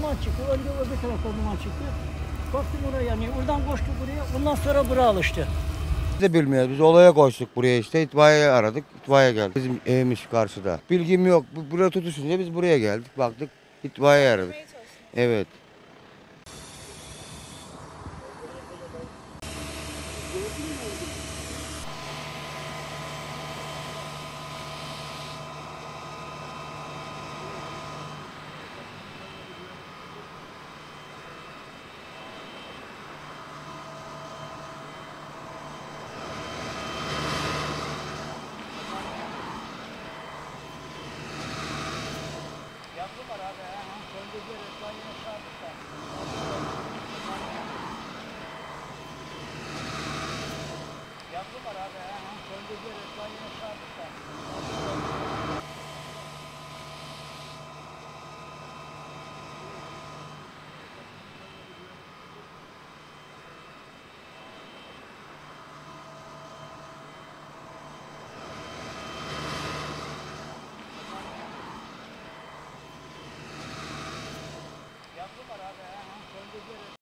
duman çıktı. Önce öbür tarafta duman çıktı. Baktım oraya yani. Oradan koştu buraya. Ondan sonra buraya alıştı. Biz de bilmiyoruz. Biz olaya koştuk buraya işte. İtfaiye aradık. İtfaiye geldi. Bizim evimiz karşıda. Bilgim yok. Buraya tutuşunca biz buraya geldik. Baktık. İtfaiye aradık. Evet. Yangın var abi. Söndürdü. İtfaiye çağırdık. Yangın var abi. Söndürdü. İtfaiye çağırdık. Yangın var abi. Söndürdü.